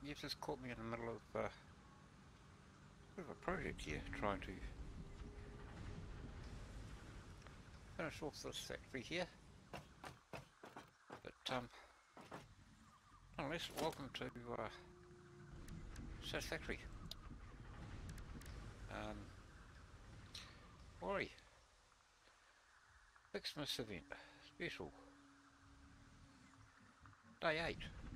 you've just caught me in the middle of a bit of a project here, trying to finish off this factory here. But nonetheless, welcome to Satisfactory. Oi, Ficsmas Event Special, Day 8.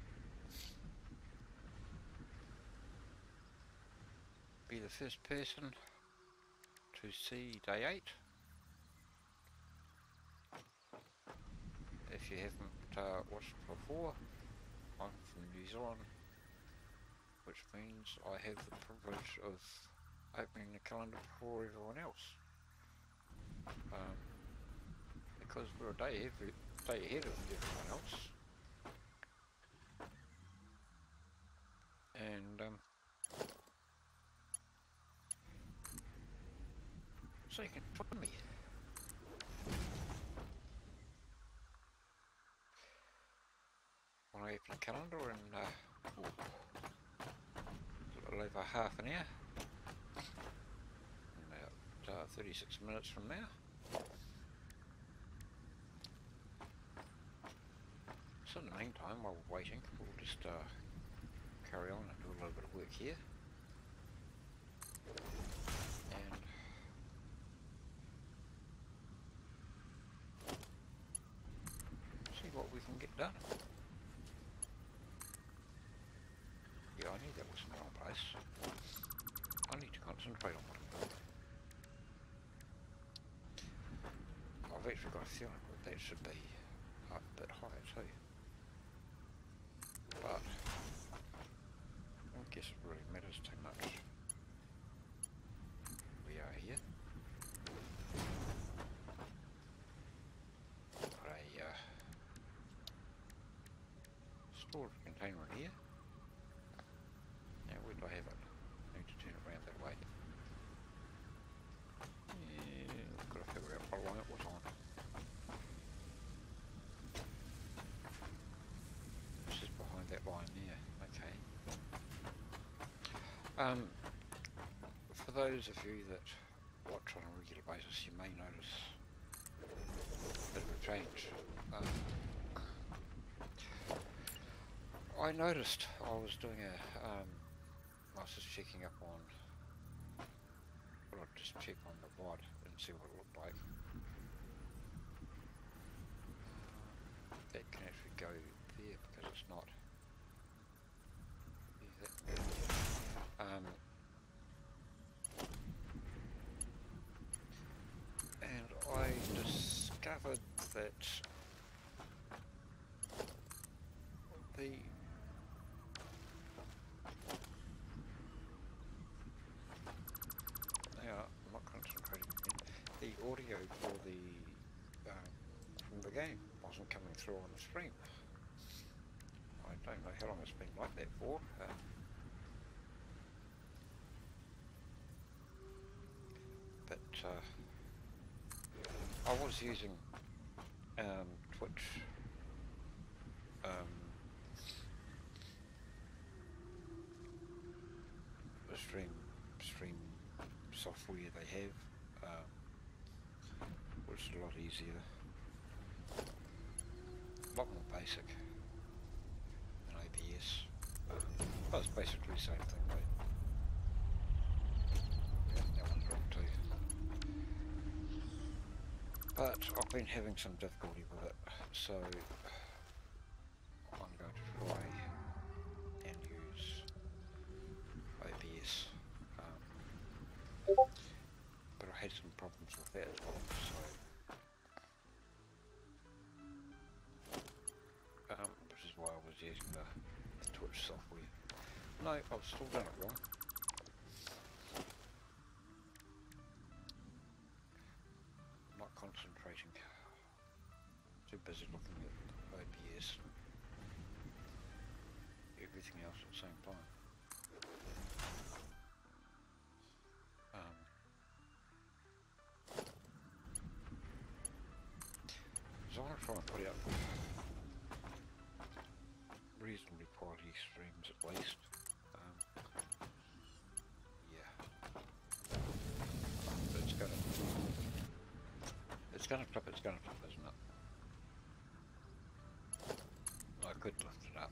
Be the first person to see Day 8. If you haven't watched it before, I'm from New Zealand, which means I have the privilege of opening the calendar before everyone else. Because we're a day ahead of everyone else. And so you can find me. When I open the calendar in a little over half an hour, about 36 minutes from now. So in the meantime, while we're waiting, we'll just carry on and do a little bit of work here. And see what we can get done. Yeah, I knew that was in the wrong place. I need to concentrate on what I'm doing. I've actually got a feeling that that should be a bit higher too. But I don't guess it really matters too much. We are here. Got a storage container in here. Now where do I have it? I need to turn it around that way. Yeah, I've got to figure out what line it was on. This is behind that line there. Okay. For those of you that watch on a regular basis, you may notice a bit of a change. I noticed I was doing I was just checking up on, well, I'd just check on the VOD and see what it looked like. That can actually go there because it's not. And I discovered that I'm not concentrating. The audio for from the game wasn't coming through on the stream. I don't know how long it's been like that for. But I was using Twitch stream software they have, which is a lot easier, a lot more basic than OBS. But it's basically the same thing, right? Yeah, that one's wrong too. But I've been having some difficulty with it, so I'm going to try and use OBS. But I had some problems with that as well, so which is why I was using the Twitch software. No, I've still done it wrong. I'm not concentrating. Too busy looking at OBS. Everything else at the same time. So I want to try and put out reasonably quality streams at least. it's going to flip, isn't it? I could lift it up.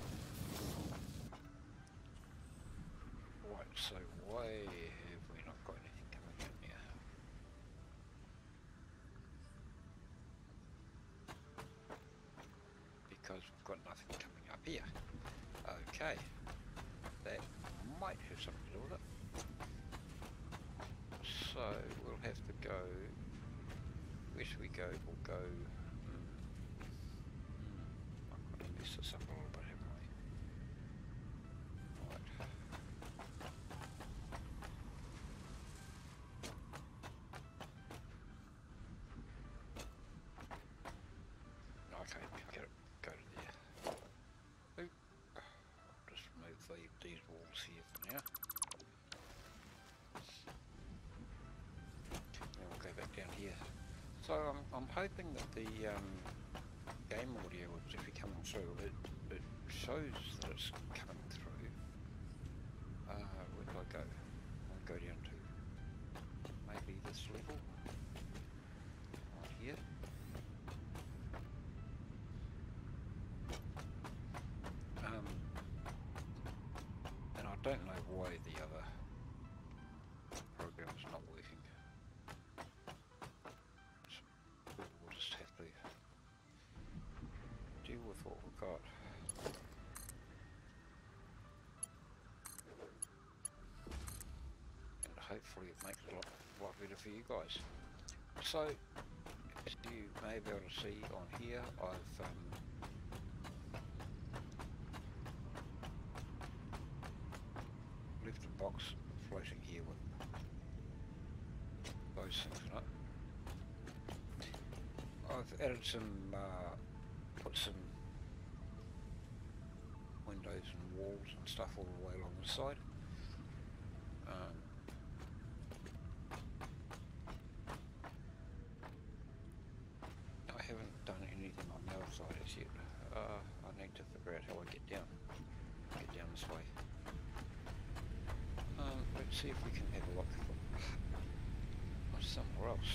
Right, so why have we not got anything coming in here? Because we've got nothing coming up here. Okay, that might have something to do with it. So we'll have to go, where should we go? We'll go, I've got to mess this up a little bit, haven't we? Right. Okay, go to there. Oop. I'll just remove these walls here for now. Then we'll go back down here. So I'm hoping that the game audio is actually coming through. It shows that it's coming through. Where do I go? I'll go down to maybe this level. Right here. And I don't know why the other program's not working. We'll just have to deal with what we've got. And hopefully it makes it a lot better for you guys. So, as you may be able to see on here, I've left a box floating here with those things in it. I've added some, put some windows and walls and stuff all the way along the side. I haven't done anything on the other side as yet. I need to figure out how I get down this way. Let's see if we can have a look somewhere else.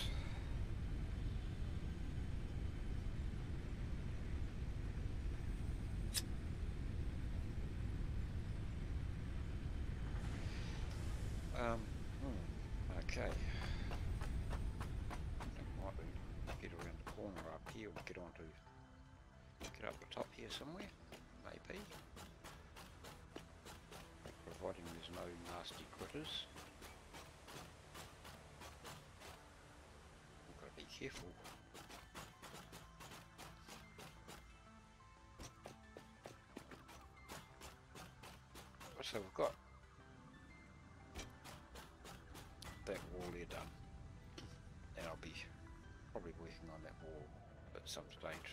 Okay. Might get around the corner up here, or get up the top here somewhere, maybe. Providing there's no nasty critters. We've got to be careful. So we've got that wall there done, and I'll be probably working on that wall at some stage.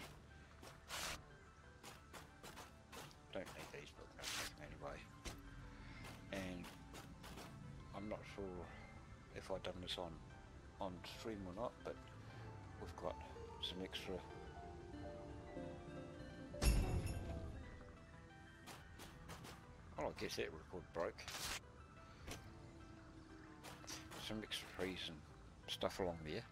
Don't need these, but I'm going to take them anyway. And I'm not sure if I've done this on stream or not, but we've got some extra I guess that record broke. Some extra trees and stuff along there.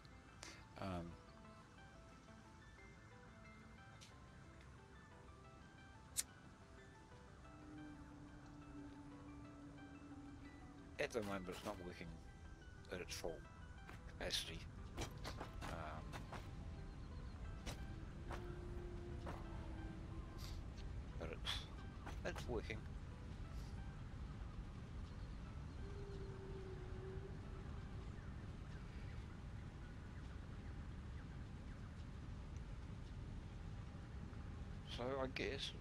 At the moment it's not working at its full capacity. But it's working. So I guess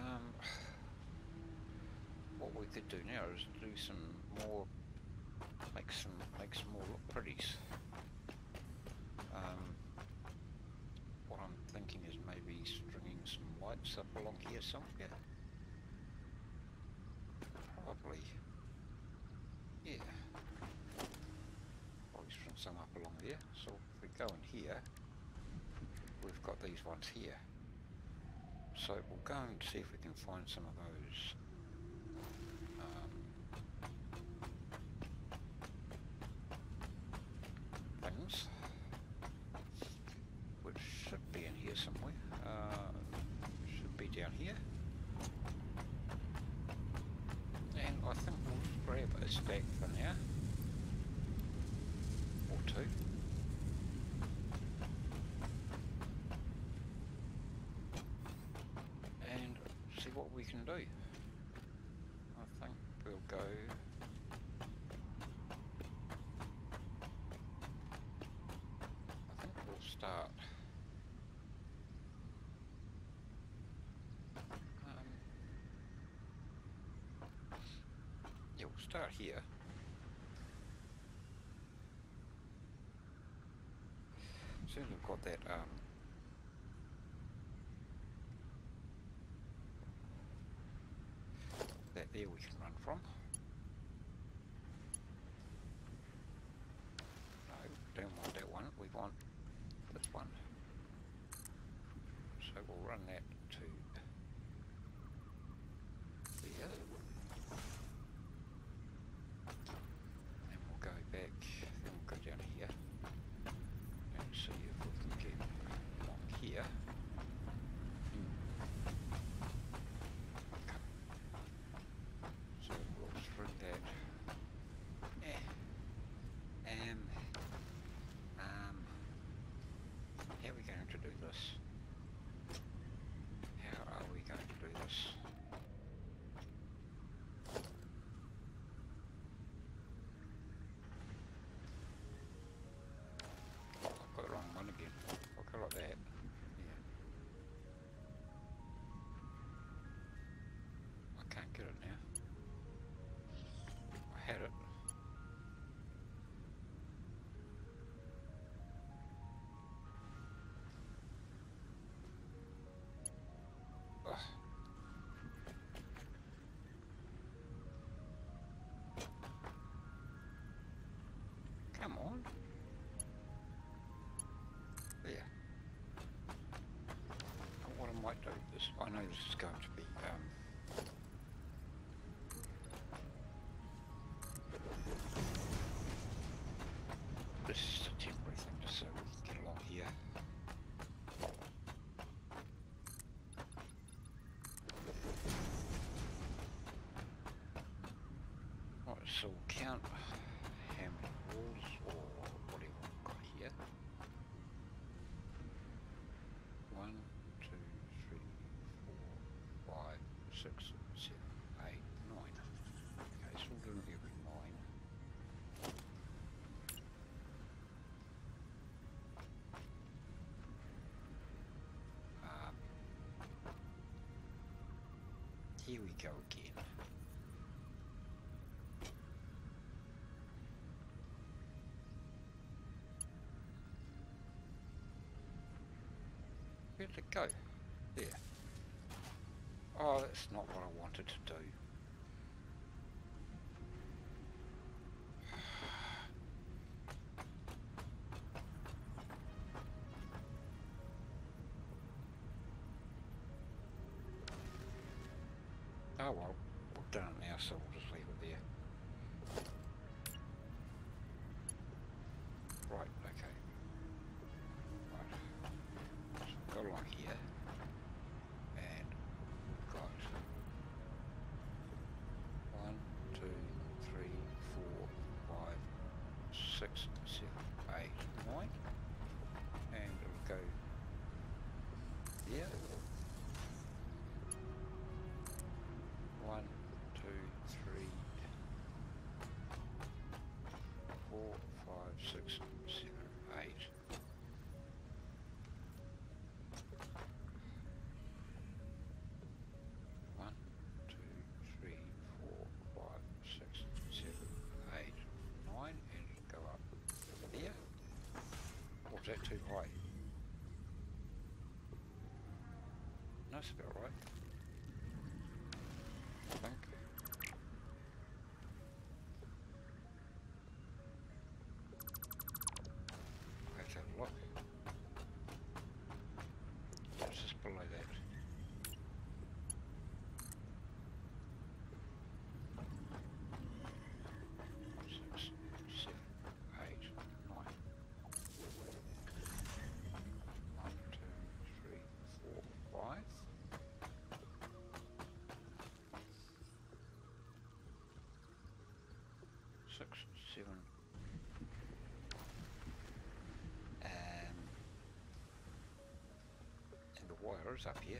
what we could do now is do some more, make some more look pretties. What I'm thinking is maybe stringing some lights up along here somewhere. Probably, yeah. Probably string some up along there. So if we go in here, we've got these ones here. So we'll go and see if we can find some of those things. stack for now. Or two. And see what we can do. I think we'll go... I think we'll start... yeah, we'll start here. As soon as we've got that that there we can run from. No, don't want that one, we want this one. So we'll run that to there. And we'll go back, then we'll go down here and see if we can get along here. So we'll through that. How are we going to do this? How are we going to do this? Oh, I've got the wrong one again. I'll go like that. Yeah. I can't get it now. I had it. Ugh. Come on. There. What I might do is, I know this is going to be this is a temporary thing just so we can get along here. Right, so we'll count how many walls or whatever we've got here. 1, 2, 3, 4, 5, 6, 7, 8, 9. Okay, so we'll do every 9. Here we go again. Where did it go? There. Oh, that's not what I wanted to do. Oh well, we've done it now, so we'll just leave it there. Right, okay. Right. So go along here. And we've got 1, 2, 3, 4, 5, 6, 7, 8, 9. And it'll go there. 1, 2, 3, 4, 5, 6, 7, 8. One, 2, 3, 4, 5, 6, 7, 8, 9, and go up there. Or is that too high? No, that's about right. I think. Let's have a look. It's just below that. 6, 7, 8, 9. 1, 2, 3, 4, 5. 6, 7. And the wire is up here.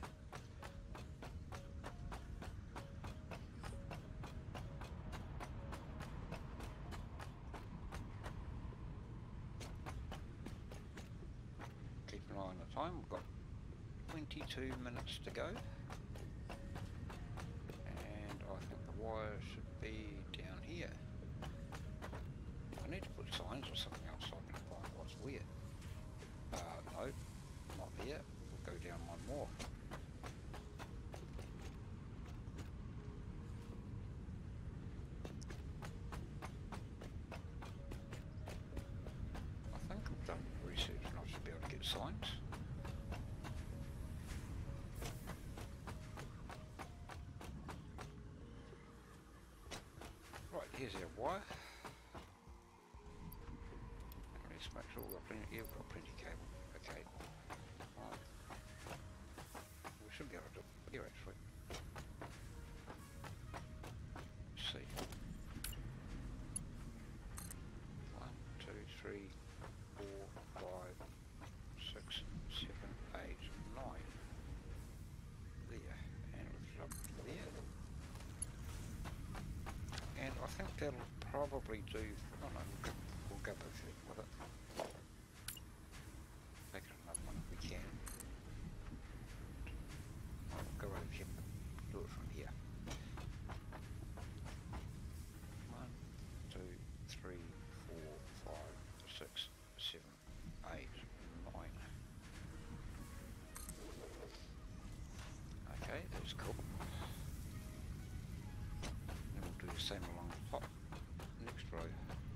Keep an eye on the time. We've got 22 minutes to go. And I think the wire should be down here. I need to put signs or something else so I can find what's where. No, not there. We'll go down one more. I think I've done research and I should be able to get signs. Right, here's our wire. Let's make sure we've got plenty, yeah, we've got plenty of cable. Okay. Right. We should be able to do it here actually. Let's see. 1, 2, 3, 4, 5, 6, 7, 8, 9. There. And it's up there. And I think that'll probably do. Oh no, we'll go both with it. Make it another one if we can. I'll go over here and do it from here. 1, 2, 3, 4, 5, 6, 7, 8, 9. Okay, that's cool. Then we'll do the same along the top. Next row.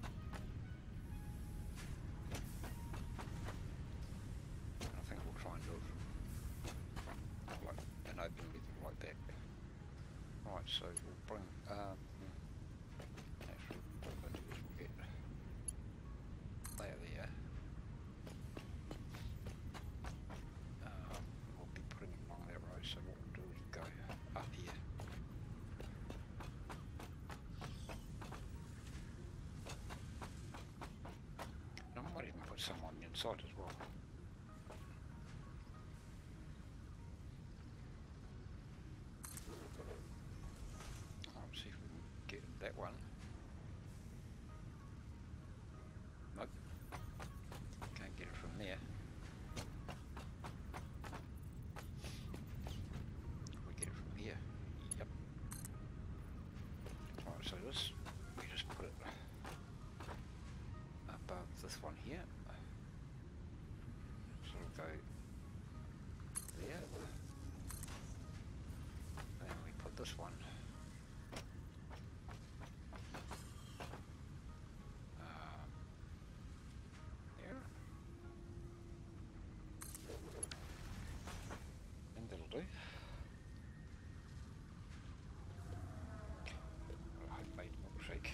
I think we'll try and do it like an open method like that. Right, so we'll bring actually what we'll do is we'll get there. We'll be putting it along that row, so what we'll do is go up here. I might even put some on the inside as well. Let's see if we can get that one. Nope. Can't get it from there. We get it from here. Yep. Alright, so this, we just put it above this one here. So we'll go there. Then we put this one there. And that'll do. Homemade milkshake.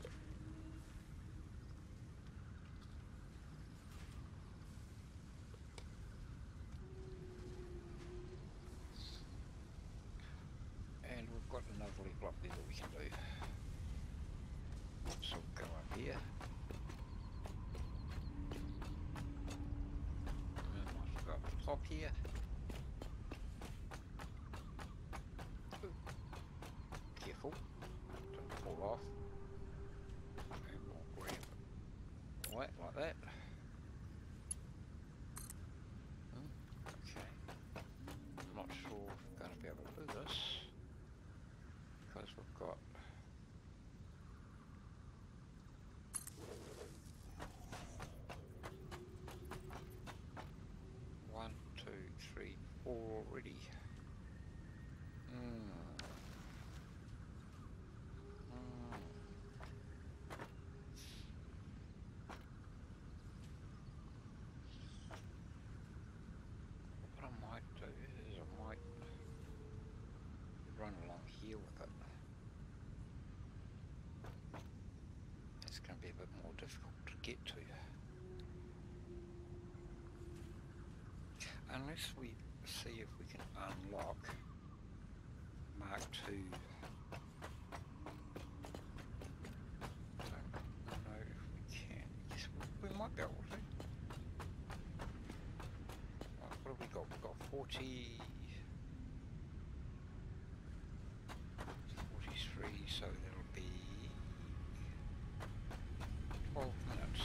And we've got another level up there that we can do. So we'll go up here. And let's go up the top here. Ooh. Careful, don't fall off. And we'll grab it like that. Okay. I'm not sure if we're going to be able to do this because we've got one, two, three, four already. What I might do is I might run along here with it. It's going to be a bit more difficult to get to. Unless we see if we can unlock Mark II. Don't might be able to. What have we got? We've got 40... 43, so that'll be 12 minutes.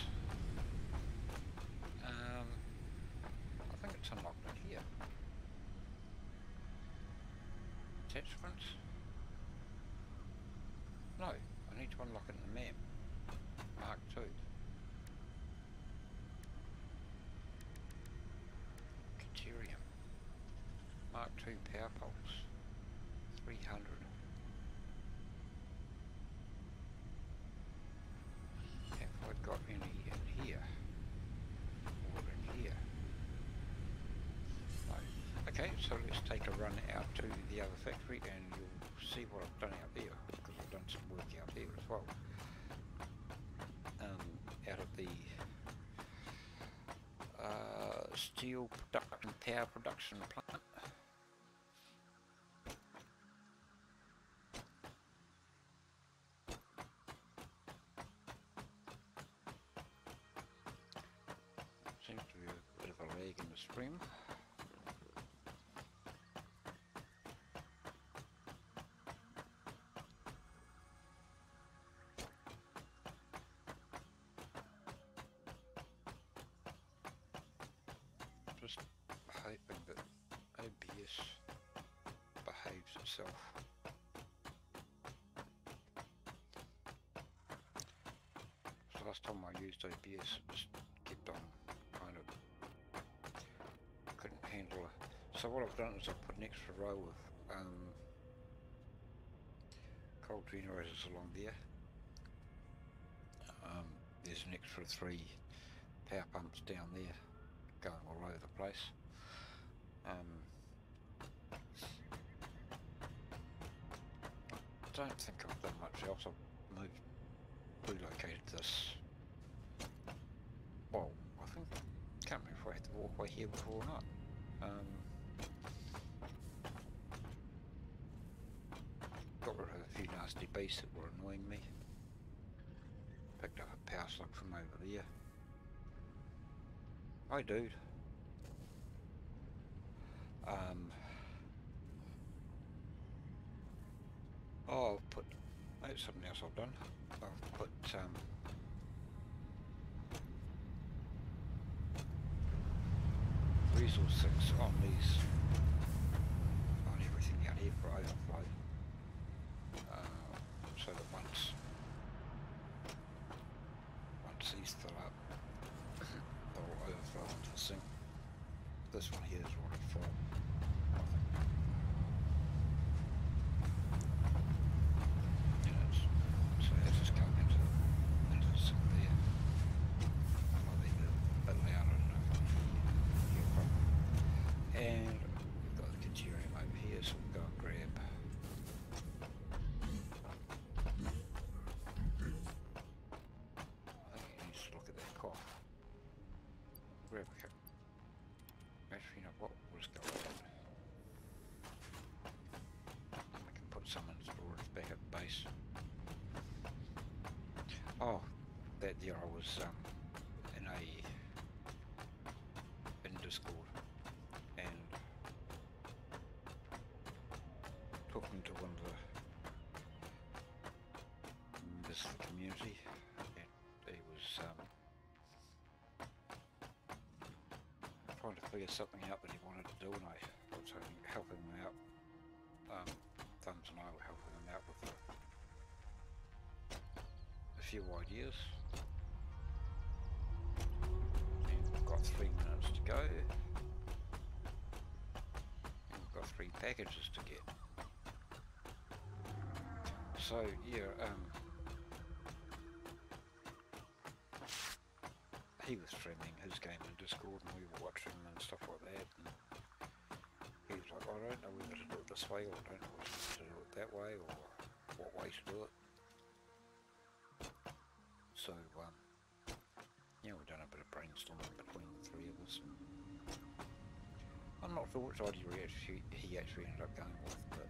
I think it's unlocked in here. Attachments? No, I need to unlock it in the map. Mark 2. Deuterium. Mark 2 power pulse. 300. Have I got any in here? Or in here? No. Okay, so let's take a run out to the other factory and you'll see what I've done out there, because I've done some work out there as well. Out of the steel production, power production plant. Seems to be a bit of a lag in the stream. Just hoping that OBS behaves itself. So last time I used OBS, it just kept on kind of couldn't handle it. So what I've done is I've put an extra row of cold generators along there. There's an extra 3 power pumps down there going all over the place. Don't think I've done much else. I've relocated this. Well, I think, can't remember if I had to walk away here before or not. Got rid of a few nasty beasts that were annoying me. Picked up a power slug from over there. Hi dude. Oh, I've put, that's something else I've done. I've put resource 6 on these, on everything out here for overflow. So that once these fill up, they'll overflow onto the sink. This one here is already full, I think. So it's just going into the sink there. I'll leave it a bit louder, I don't know if I can hear a problem. And we've got the deuterium over here, so we'll go and grab. I think you need to look at that cough. Grab a cup. Actually, you know what was going on. I can put some in storage back at the base. Oh, that there I was in Discord and talking to one of the members of the community, and he was trying to figure something out that he wanted to do, and I was helping him out. Thumbs and I were helping him out with a few ideas. And we've got 3 minutes to go. And we've got 3 packages to get. So yeah, he was streaming his game in Discord and we were watching and stuff like that, and he was like, I don't know whether to do it this way or I don't know whether to do it that way or what way to do it. So yeah, we've done a bit of brainstorming between the 3 of us. I'm not sure which idea he actually ended up going with, but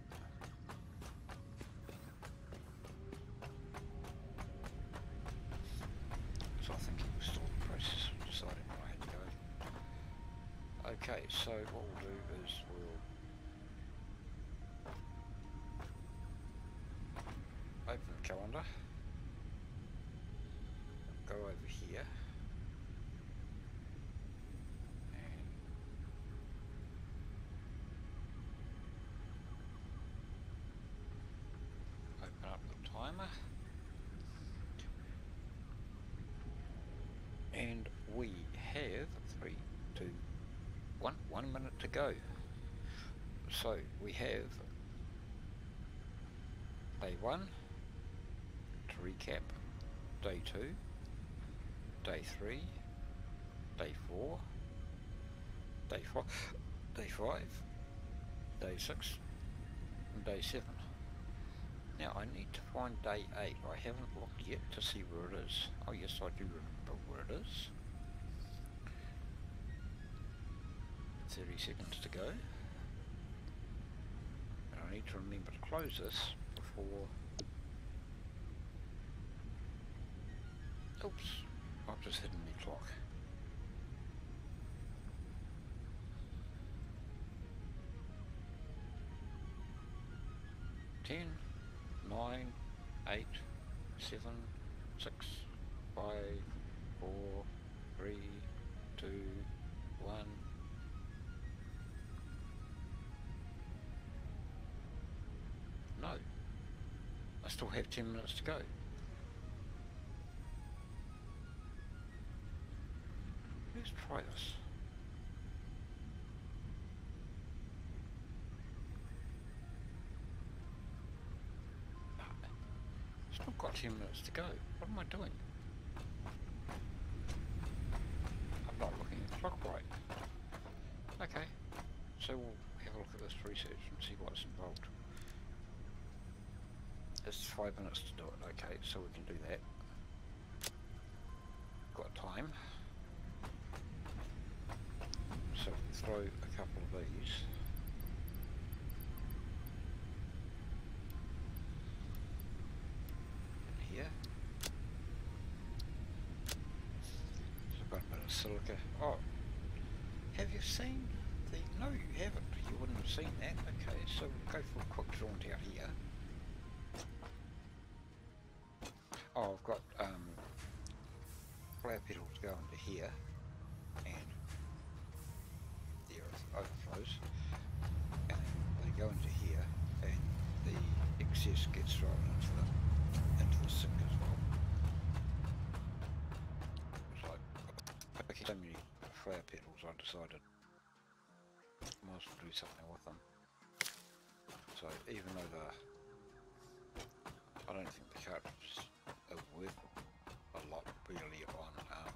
so I think he was still in the process Okay, so what we'll do is we'll open the calendar, go over here, and open up the timer, and we have 3, 2, 1 minute to go. So we have day 1 to recap, day 2, day 3, day 4, day 5, day 5, day 6, and day 7. Now I need to find day 8. I haven't looked yet to see where it is. Oh yes, I do remember where it is. 30 seconds to go. And I need to remember to close this before... Oops, I've just hidden my clock. 10, 9, 8, 7, 6, 5, 4, 3, 2, 1. No. I still have 10 minutes to go. Let's try this. Still got 10 minutes to go. What am I doing? I'm not looking at the clock right. Okay, so we'll have a look at this research and see what's involved. It's 5 minutes to do it. Okay, so we can do that. Got time. So throw a couple of these. In here. So I've got a bit of silica. Oh, have you seen the... No, you haven't. You wouldn't have seen that. Okay, so we'll go for a quick jaunt out here. Oh, I've got flower petals go into here, and the earth overflows, and they go into here, and the excess gets thrown into the sink as well. It's like, okay, so many flower petals, I decided I might as well do something with them. So even though I don't think the cartridges are worth a lot really on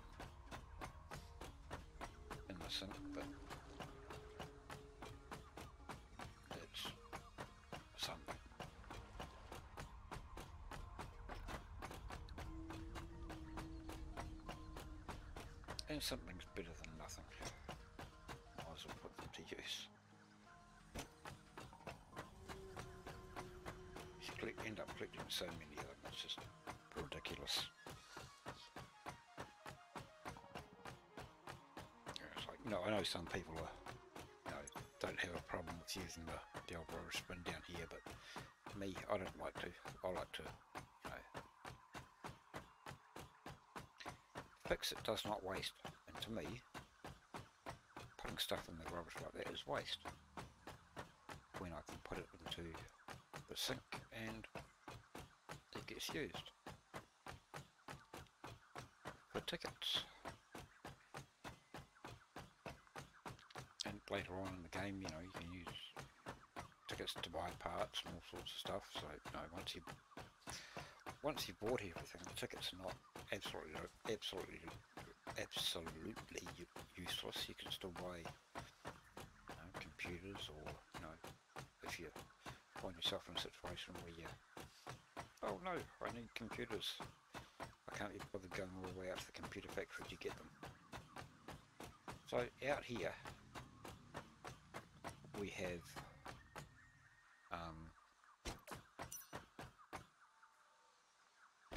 in the sink, but it's something. And something's better than nothing. Might as well put them to use. You end up collecting so many of them, it's just ridiculous. It's like, you know, I know some people are, you know, don't have a problem with using the old rubber spin down here, but me, I don't like to. I like to, you know, fix it does not waste, and to me, putting stuff in the rubbish like that is waste. When I can put it into the sink and it gets used for tickets, and later on in the game, you know, you can use tickets to buy parts and all sorts of stuff. So, you know, once you've bought everything, the tickets are not absolutely useless. You can still buy, you know, computers, or, you know, if you find yourself in a situation where you, oh no, I need computers, I can't be bothered going all the way out to the computer factory to get them. So out here we have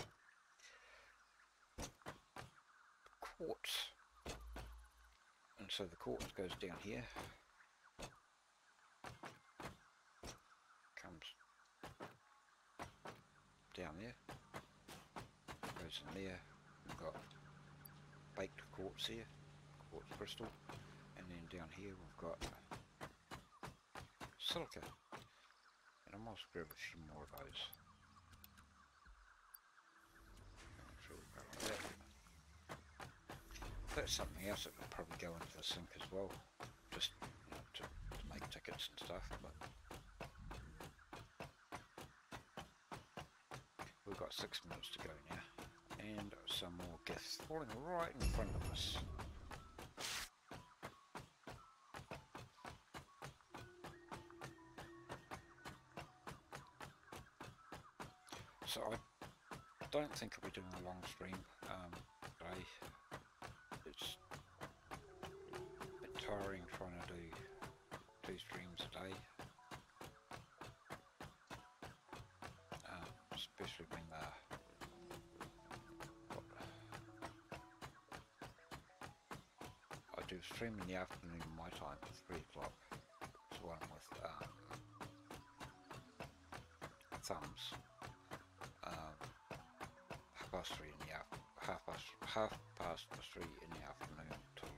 quartz and so the quartz goes down here, comes down there, goes in there. We've got baked quartz here, quartz crystal, and then down here we've got silica, and I might grab a few more of those. That's something else that could probably go into the sink as well, just to make tickets and stuff. But we've got 6 minutes to go now, and some more gifts falling right in front of us. So I don't think I'll be doing a long stream today. It's a bit tiring trying to do 2 streams a day, especially when I do stream in the afternoon my time at 3 o'clock. It's one with thumbs. Half past 3 in the afternoon till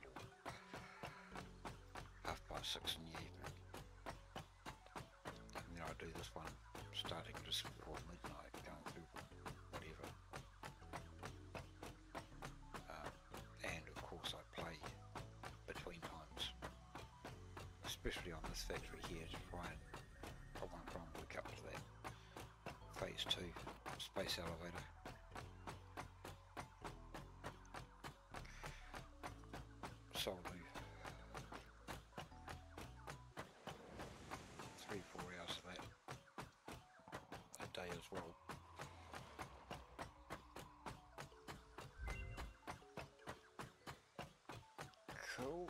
6:30 in the evening. And then I do this one starting just before midnight, going through whatever. And of course I play between times, especially on this factory here, to try and I want to try and work up to that phase 2 space elevator. So I'll do 3-4 hours of that a day as well. Cool.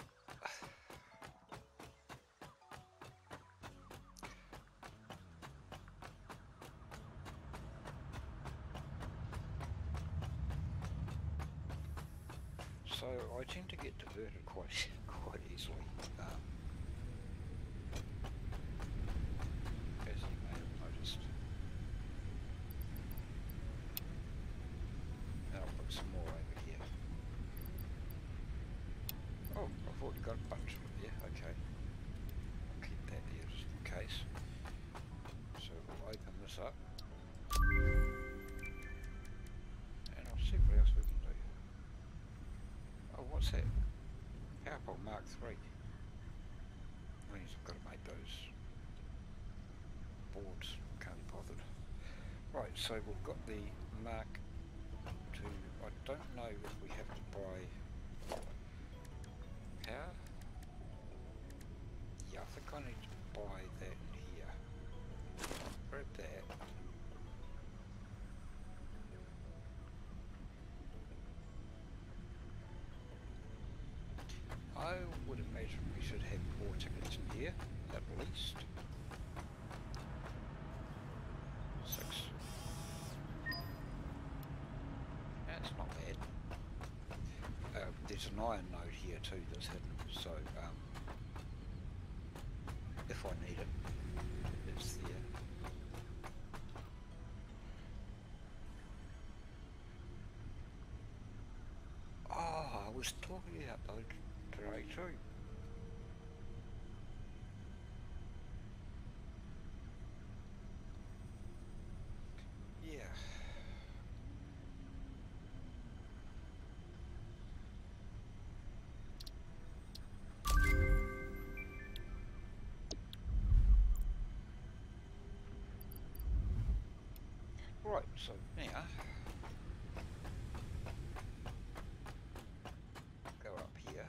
So I tend to get diverted quite easily, as you may have noticed. And I'll put some more over here. Oh, I've already got a bunch of it there. Okay, I'll keep that there just in case. So we'll open this up, and I'll see what else we can do. Oh, what's that? Powerpole Mark III. Means I've got to make those boards. Can't be bothered. Right, so we've got the Mark II. I don't know if we have to buy power. Yeah, I think I need to buy that in here. Grab that. I would imagine we should have 4 tickets in here, at least. 6. That's not bad. There's an iron node here too that's hidden, so if I need it, it's there. Oh, I was talking about those today too. Yeah. Right, so now go up here.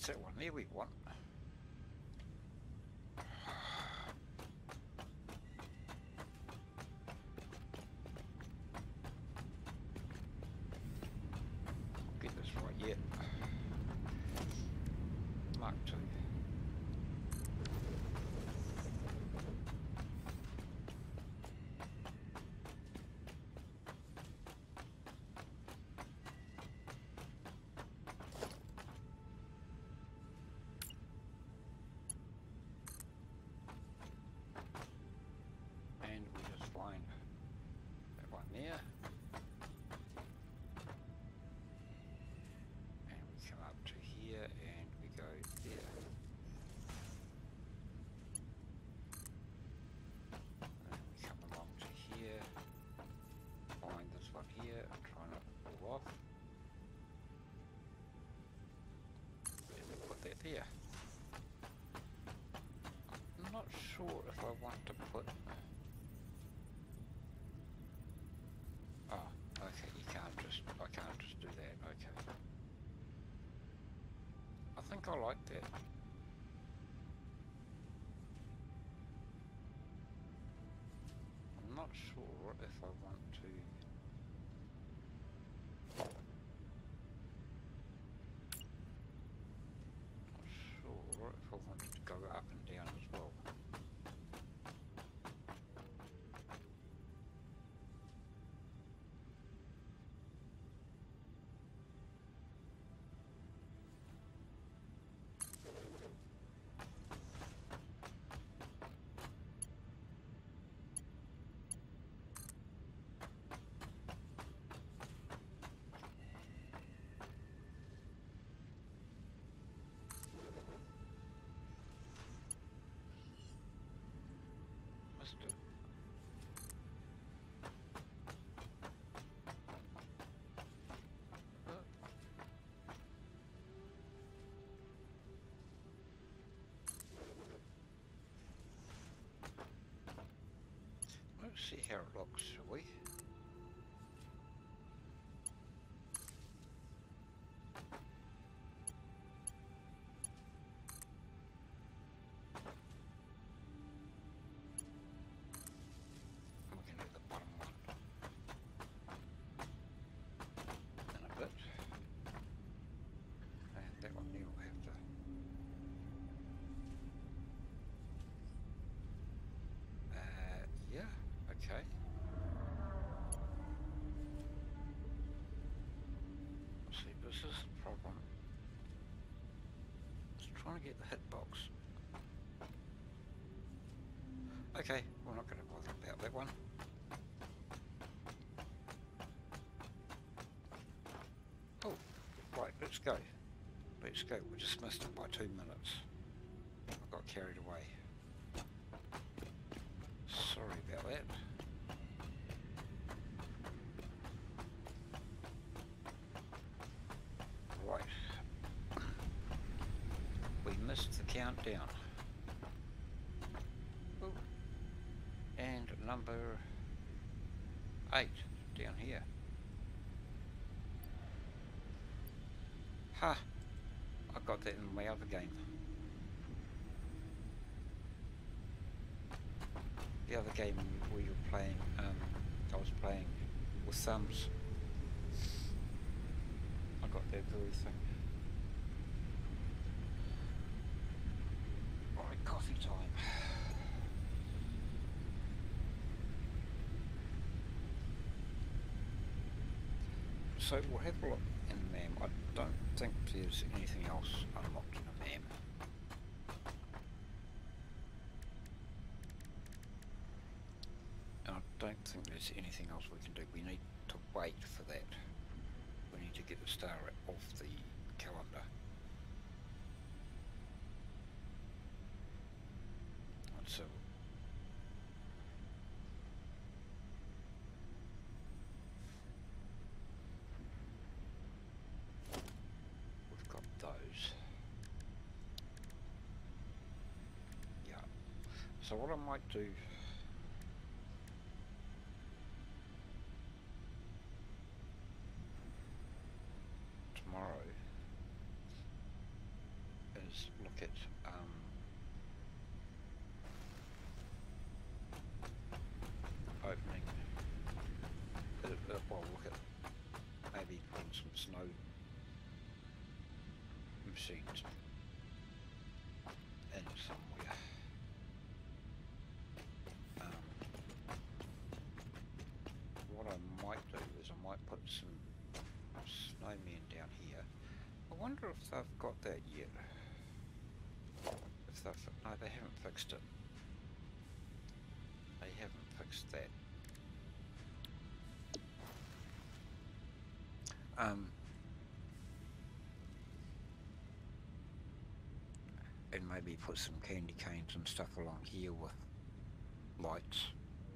It's that one there we want. Get this right yet. Mark 2. And we just find that one there. And we come up to here and we go there. And then we come along to here. Find this one here and try not to pull off. And we put that there. I'm not sure if I want to put... Oh, okay, you can't just... I can't just do that, okay. I think I like that. I'm not sure if I want to... Not sure if I want it to go up and down as well. Missed it. Let's see how it looks, shall we? We can do the bottom one in a bit. And that one there will have to... yeah, okay. See, this is the problem. Just trying to get the hitbox. Okay, we're not going to bother about that one. Oh, right, let's go. Let's go. We just missed it by 2 minutes. I got carried away. Sorry about that. Right. We missed the countdown. Ooh. And number 8 down here. Ha! I got that in my other game. The other game we were playing, I was playing with thumbs. I got that very thing. Right, coffee time. So we'll have a look in MAM. I don't think there's anything else unlocked in a MAM. And I don't think there's anything else we can do. We need to wait for that. We need to get the star off the calendar. And so we've got those. Yeah. So what I might do tomorrow look at opening, well, look at maybe putting some snow machines in somewhere. What I might do is I might put some snowmen down here. I wonder if they've got that yet. If they've, no, they haven't fixed it. They haven't fixed that. And maybe put some candy canes and stuff along here with lights.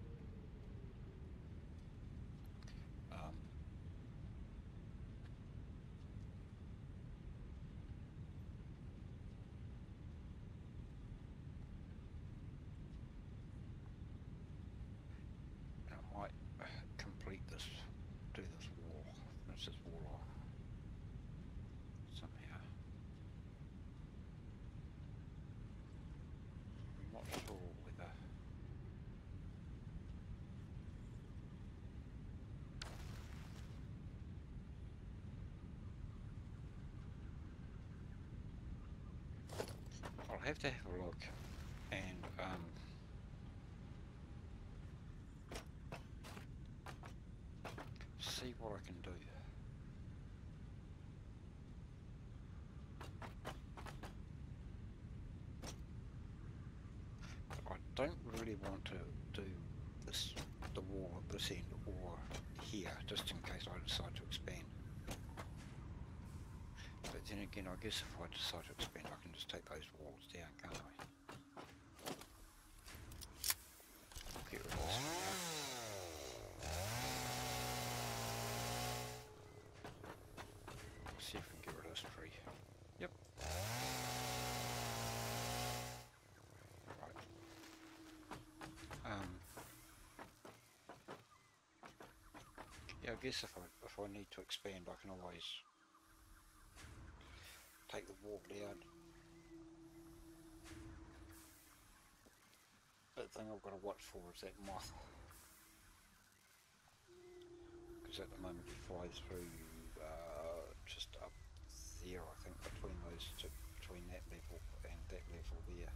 I might complete this, do this wall, finish this wall off somehow. I'm not sure whether I'll have to have a look and see what I can do. I don't really want to do this, the wall at this end or here, just in case I decide to expand. But then again, I guess if I decide to expand, I can just take those walls down, can't I? Get rid of this one now. See if we can get rid of this tree. Yep. Right. Yeah, I guess if I need to expand, I can always take the wall down. The thing I've got to watch for is that moth, because at the moment he flies through just up there, I think, between those two, between that level and that level there.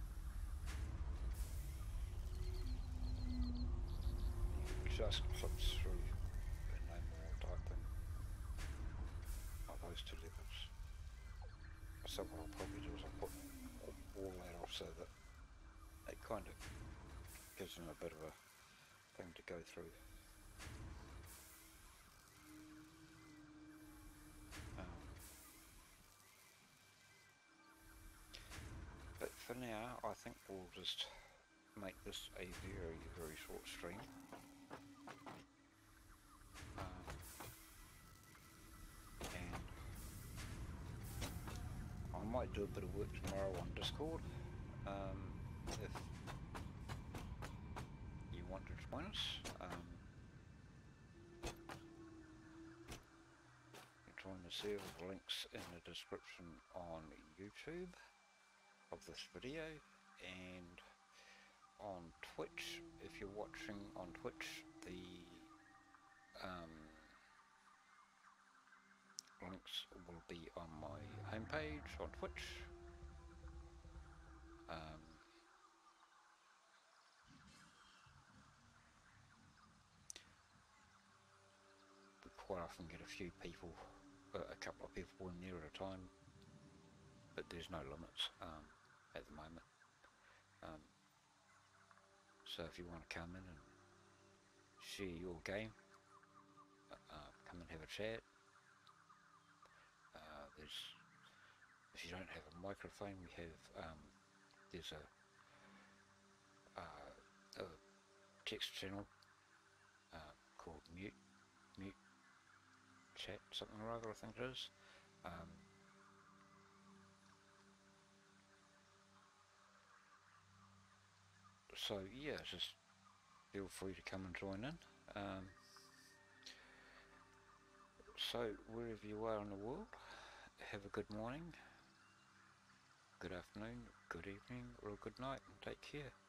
He just clips through and no more type thing. Not those two levels. So what I'll probably do is I'll put all that off so that it kind of gives them a bit of a thing to go through. But for now, I think we'll just make this a very, very short stream. And I might do a bit of work tomorrow on Discord. If you want to join us, join the server. Links in the description on YouTube of this video, and on Twitch. If you're watching on Twitch, the links will be on my homepage on Twitch. We quite often get a few people, a couple of people in there at a time, but there's no limits at the moment. So if you want to come in and share your game, come and have a chat. If you don't have a microphone, we have there's a text channel called mute chat something or other, I think it is. So yeah, just feel free to come and join in. So wherever you are in the world, have a good morning, good afternoon, good evening, or good night, and take care.